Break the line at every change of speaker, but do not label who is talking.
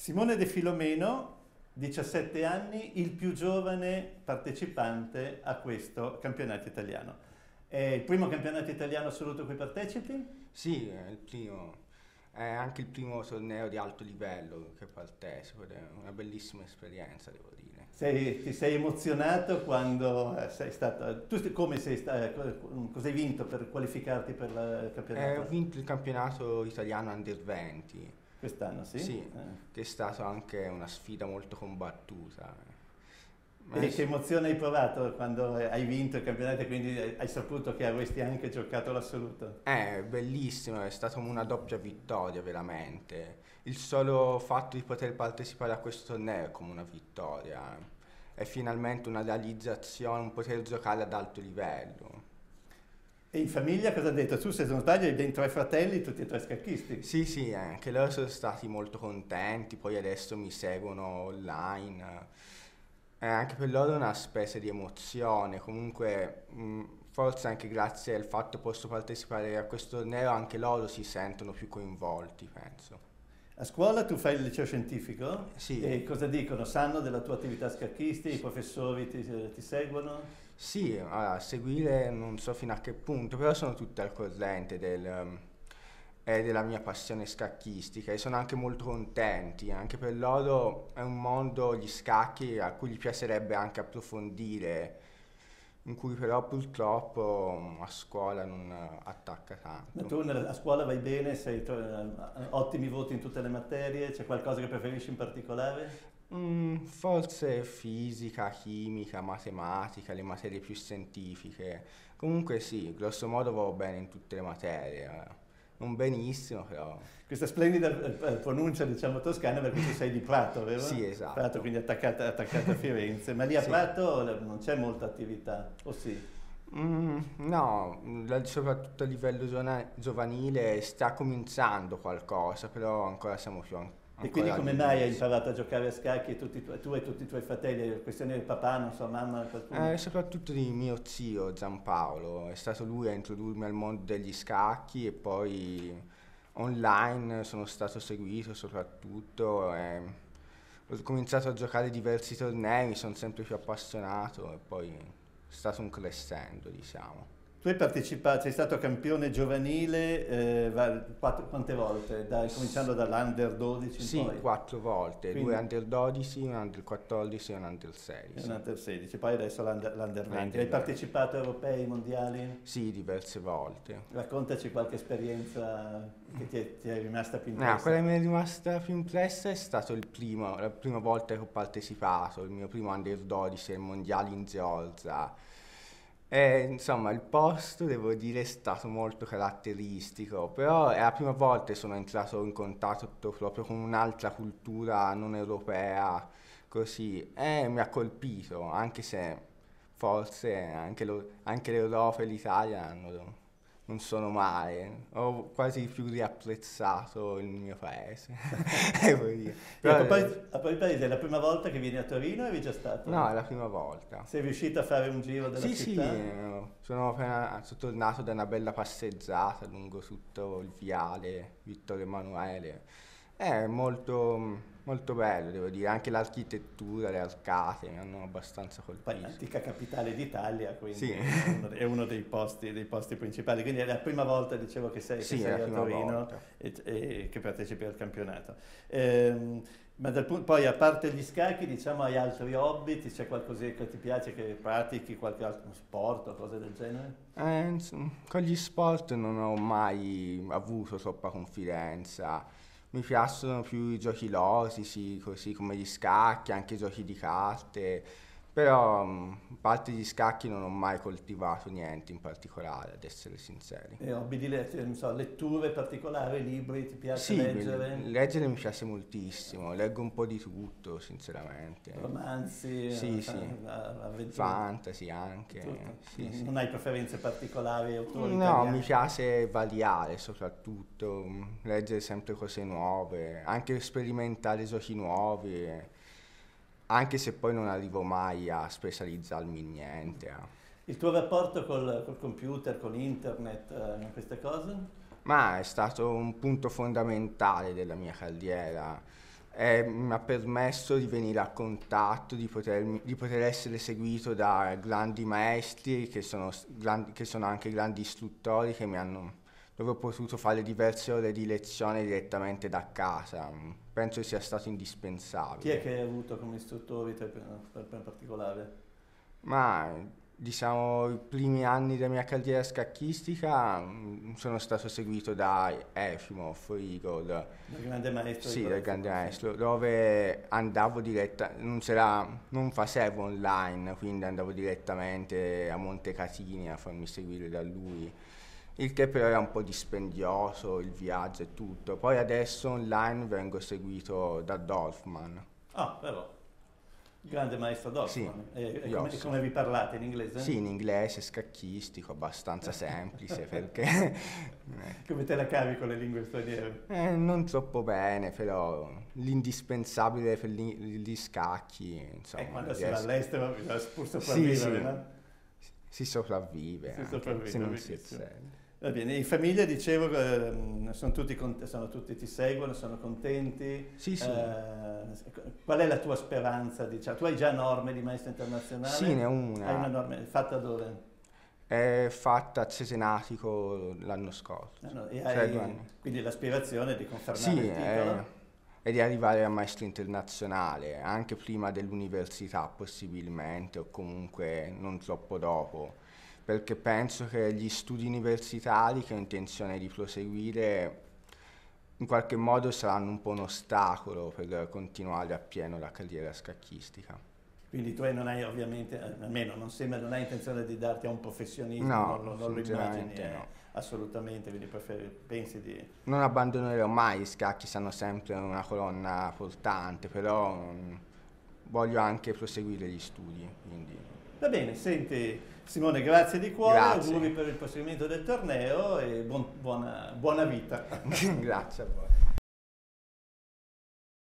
Simone De Filomeno, 17 anni, il più giovane partecipante a questo campionato italiano. È il primo campionato italiano assoluto a cui partecipi?
Sì, è il primo. È anche il primo torneo di alto livello che partecipo ed è una bellissima esperienza, devo dire.
Ti sei emozionato quando sei stato... Tu come sei stato, cosa hai vinto per qualificarti per il campionato?
Ho vinto il campionato italiano Under 20.
Quest'anno, sì?
Sì, che è stata anche una sfida molto combattuta.
E che emozione hai provato quando hai vinto il campionato e quindi hai saputo che avresti anche giocato l'assoluto?
È bellissimo, è stata una doppia vittoria veramente. Il solo fatto di poter partecipare a questo torneo è come una vittoria. È finalmente una realizzazione, un poter giocare ad alto livello.
E in famiglia cosa ha detto? Tu, se non sbaglio, hai ben 3 fratelli, tutti e 3 scacchisti.
Sì, sì, anche loro sono stati molto contenti, poi adesso mi seguono online. Anche per loro è una specie di emozione, comunque forse anche grazie al fatto che posso partecipare a questo torneo anche loro si sentono più coinvolti, penso.
A scuola tu fai il liceo scientifico?
Sì,
E cosa dicono? Sanno della tua attività scacchisti? I professori ti seguono?
sì, allora, seguire non so fino a che punto, però sono tutti al corrente della mia passione scacchistica e sono anche molto contenti, anche per loro è un mondo, gli scacchi, a cui gli piacerebbe anche approfondire, in cui però purtroppo a scuola non attacca
Ma
tanto.
tu a scuola vai bene, ottimi voti in tutte le materie, c'è qualcosa che preferisci in particolare?
Forse fisica, chimica, matematica, le materie più scientifiche. Comunque sì, grosso modo vado bene in tutte le materie. Non benissimo, però
Questa splendida pronuncia, diciamo, toscana perché tu sei di Prato, vero?
sì, esatto.
Prato, quindi attaccata a Firenze. Ma lì a
Sì.
Prato non c'è molta attività, o sì?
No, soprattutto a livello giovanile sta cominciando qualcosa, però ancora siamo
E quindi
ancora
come mai hai
all'inizio.
imparato a giocare a scacchi e tu e tutti i tuoi fratelli? È questione del papà, non so, mamma, qualcuno?
Soprattutto di mio zio Giampaolo, è stato lui a introdurmi al mondo degli scacchi e poi online sono stato seguito soprattutto e ho cominciato a giocare diversi tornei, mi sono sempre più appassionato e poi è stato un crescendo, diciamo.
Tu hai partecipato, sei stato campione giovanile quante volte? Cominciando dall'Under 12 in
Sì,
poi?
4 volte, due
Quindi
under 12, un under 14 e un under
è
16.
un Under 16, poi adesso l'Under 20.
Under
Hai
20.
partecipato a europei, mondiali?
Sì, diverse volte.
Raccontaci qualche esperienza che ti è rimasta più
Quella
impressa.
che mi è rimasta più impressa è stato la prima volta che ho partecipato, il mio primo under 12 ai mondiali in Georgia. E insomma il posto devo dire è stato molto caratteristico, però è la prima volta che sono entrato in contatto proprio con un'altra cultura non europea, così, e mi ha colpito, anche se forse anche l'Europa e l'Italia non sono male, ho quasi più riapprezzato il mio paese, devo dire.
E a
Però,
proposito, è la prima volta che vieni a Torino o eri già stato?
no, è la prima volta.
Sei riuscito a fare un giro della
Sì, sì,
città?
sono tornato da una bella passeggiata lungo tutto il viale Vittorio Emanuele. È molto, molto bello, devo dire, anche l'architettura, le arcate mi hanno abbastanza
Poi
colpito.
antica capitale d'Italia, quindi
Sì,
è uno dei posti principali. Quindi è la prima volta, dicevo, che
sì, è
sei
la
a
prima
Torino
volta.
e che partecipi al campionato. Ma poi, a parte gli scacchi, diciamo, hai altri hobby? C'è qualcosa che ti piace, che pratichi, qualche altro sport o cose del genere?
Insomma, con gli sport non ho mai avuto troppa confidenza. Mi piacciono più i giochi logici, così come gli scacchi, anche i giochi di carte. Però, a parte gli scacchi, non ho mai coltivato niente in particolare, ad essere sinceri.
E hobby di non so, letture particolari, libri, ti piace
Sì,
leggere?
leggere mi piace moltissimo, leggo un po' di tutto, sinceramente.
Romanzi,
Sì, sì,
avventure?
fantasy anche.
Tutto.
Sì, sì.
Non hai preferenze particolari, autori
No, mi
italiani?
piace variare soprattutto, leggere sempre cose nuove, anche sperimentare giochi nuovi, anche se poi non arrivo mai a specializzarmi in niente.
Il tuo rapporto col computer, con internet, queste cose?
Ma è stato un punto fondamentale della mia carriera. mi ha permesso di venire a contatto, di poter essere seguito da grandi maestri che sono anche grandi istruttori dove ho potuto fare diverse ore di lezione direttamente da casa. Penso sia stato indispensabile.
Chi è che hai avuto come istruttori in particolare?
Ma diciamo i primi anni della mia carriera scacchistica sono stato seguito da Efimov, Igor.
Del grande maestro?
Sì, del grande maestro, dove andavo non facevo online, quindi andavo direttamente a Montecatini a farmi seguire da lui. Il che però era un po' dispendioso, il viaggio e tutto. Poi adesso online vengo seguito da Dorfman.
Ah, però. Grande maestro Dorfman.
Sì,
E come vi parlate in inglese?
Sì, in inglese, scacchistico, abbastanza semplice perché...
Come te la cavi con le lingue straniere?
Non troppo bene, però l'indispensabile per gli scacchi, insomma.
Quando si va all'estero bisogna pur sopravvivere,
sì.
No?
Si sopravvive, se non si
benissimo.
eccelle.
Va bene, in famiglia dicevo, sono tutti ti seguono, sono contenti.
Sì.
Qual è la tua speranza? Diciamo? Tu hai già norme di maestro internazionale?
Sì, ne ho una.
Hai una norma, fatta dove?
È fatta a Cesenatico l'anno scorso.
Cioè 2 anni. Quindi l'aspirazione è di confermare il titolo?
E di arrivare a maestro internazionale, anche prima dell'università possibilmente, o comunque non troppo dopo. Perché penso che gli studi universitari che ho intenzione di proseguire in qualche modo saranno un po' un ostacolo per continuare appieno la carriera scacchistica.
Quindi tu non hai ovviamente, almeno non sembra, non hai intenzione di darti a un professionismo,
no,
non lo immagini,
no.
Assolutamente, quindi pensi di...
Non abbandonerò mai gli scacchi, saranno sempre una colonna portante, però voglio anche proseguire gli studi. Quindi.
Va bene, senti Simone, grazie di cuore,
Grazie.
auguri per il proseguimento del torneo e buona vita.
Grazie a voi.